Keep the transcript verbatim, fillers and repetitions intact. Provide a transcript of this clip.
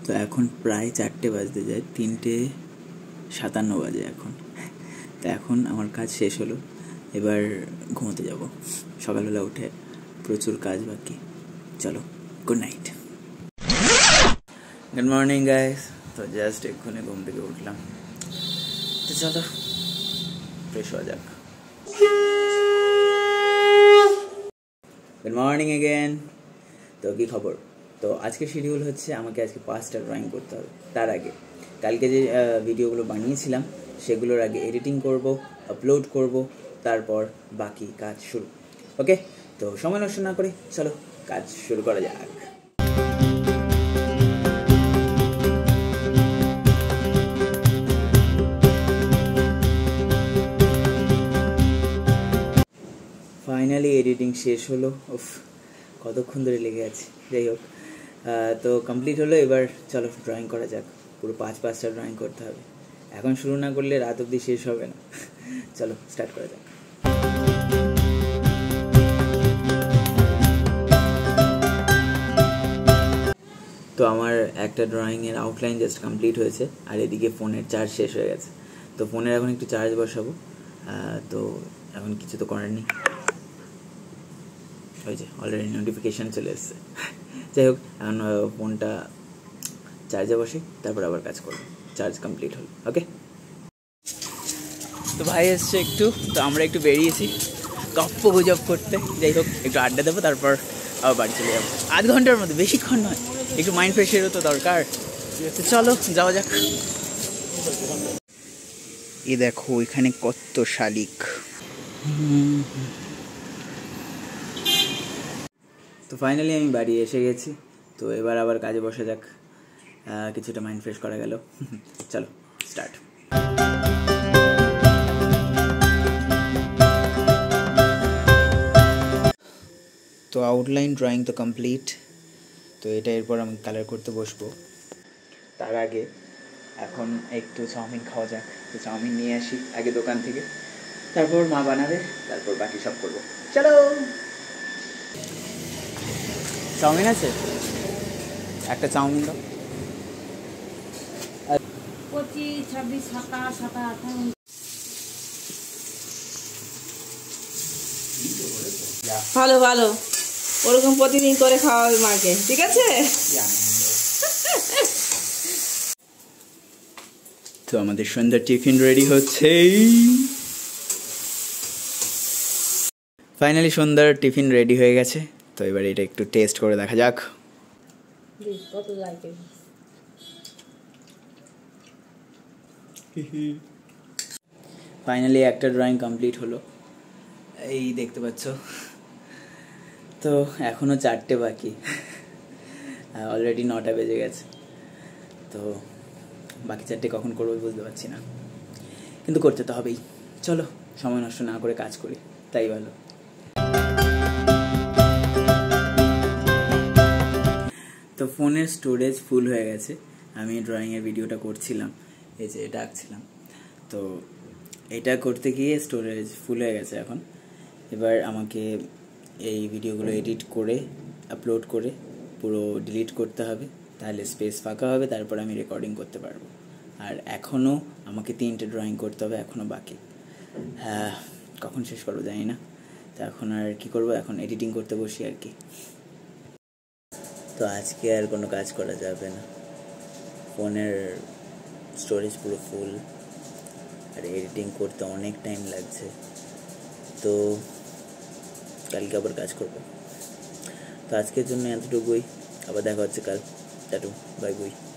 তো এখন প্রায় চারটে বাজতে যায়, তিনটে সাতান্ন বাজে এখন। তো এখন আমার কাজ শেষ হলো, এবার ঘুমোতে যাব। সকালবেলা উঠে প্রচুর কাজ বাকি। চলো, good night. Good morning guys. তো জাস্ট এক্ষুনি ঘুম থেকে উঠলাম, তো চলো ফ্রেশ হওয়া যাক। Good morning again. তো কী খবর? তো আজকে শিডিউল হচ্ছে আমাকে আজকে পাঁচটা ড্রয়িং করতে হবে। তার আগে কালকে যে ভিডিওগুলো বানিয়েছিলাম সেগুলোর আগে এডিটিং করব, আপলোড করব, তারপর বাকি কাজ শুরু। ওকে, তো সময় নষ্ট না করে চলো কাজ শুরু করা যাক। ফাইনালি এডিটিং শেষ হলো। উফ, কতক্ষণ ধরে লেগে আছে। যাই হোক, তো কমপ্লিট হলো। এবার চলো ড্রয়িং করা যাক। পুরো পাঁচ পাঁচটা ড্রয়িং করতে হবে। এখন শুরু না করলে রাত অবধি শেষ হবে না। চলো স্টার্ট করা যাক। তো আমার একটা ড্রয়িংয়ের আউটলাইন জাস্ট কমপ্লিট হয়েছে, আর এদিকে ফোনের চার্জ শেষ হয়ে গেছে। তো ফোনের এখন একটু চার্জ বসাবো। তো এখন কিছু তো করার নেই, ওই যে অলরেডি নোটিফিকেশান চলে এসছে। যাই হোক, এখন ফোনটা চার্জে বসে তারপর আবার কাজ করবো। চার্জ কমপ্লিট হল। ওকে, তো ভাই এসছে একটু, তো আমরা একটু বেরিয়েছি গপ্প গুজব করতে। যাই হোক, একটু আড্ডা দেবো, তারপর আবার বাড়ি চলে যাবো। আধ ঘন্টার মধ্যে, বেশিক্ষণ নয়। একটু মাইন্ড ফ্রেশেরও তো দরকার। চলো যাওয়া যাক। এ দেখো এখানে কত শালিক। তো ফাইনালি আমি বাড়ি এসে গেছি। তো এবার আবার কাজে বসা যাক। কিছুটা মাইন্ড ফ্রেশ করা গেল। চলো স্টার্ট। তো আউটলাইন ড্রয়িং তো কমপ্লিট। তো এটা এরপর আমি কালার করতে বসবো। তার আগে এখন একটু চাউমিন খাওয়া যাক। তো চাউমিন নিয়ে আসি আগে দোকান থেকে, তারপর মা বানাবে, তারপর বাকি সব করবো। চলো। চাউমিন আছে? একটা চাউমিন দাও। পঁচিশ ছাব্বিশ সাতাশ সাতাশ। ভালো ভালো, ওরকম প্রতিদিন করে খাওয়াবে মাকে, ঠিক আছে? তো আমাদের সন্ধ্যার টিফিন রেডি হচ্ছে। ফাইনালি সন্ধ্যার টিফিন রেডি হয়ে গেছে। তো এবার এটা একটু টেস্ট করে দেখা যাক। কত লাগে? ফাইনালি একটা ড্রয়িং কমপ্লিট হলো, এই দেখতে পাচ্ছ। তো এখনও চারটে বাকি, অলরেডি নটা বেজে গেছে। তো বাকি চারটে কখন করবো বুঝতে পারছি না, কিন্তু করতে তো হবেই। চলো সময় নষ্ট না করে কাজ করি, তাই ভালো। তো ফোনের স্টোরেজ ফুল হয়ে গেছে। আমি ড্রয়িংয়ের ভিডিওটা করছিলাম, এই যে এটা আঁকছিলাম। তো এটা করতে গিয়ে স্টোরেজ ফুল হয়ে গেছে এখন। এবার আমাকে এই ভিডিওগুলো এডিট করে আপলোড করে পুরো ডিলিট করতে হবে, তাহলে স্পেস ফাঁকা হবে, তারপর আমি রেকর্ডিং করতে পারবো। আর এখনও আমাকে তিনটে ড্রয়িং করতে হবে, এখনও বাকি। হ্যাঁ, কখন শেষ করবো জানি না। তো এখন আর কি করব, এখন এডিটিং করতে বসি আর কি। তো আজকে আর কোনো কাজ করা যাবে না, ফোনের স্টোরেজ পুরো ফুল, আর এডিটিং করতে অনেক টাইম লাগছে। তো কালকে আবার কাজ করব। তো আজকের জন্য এতটুকুই, আবার দেখা হচ্ছে কাল। টাটু, বাই বাই।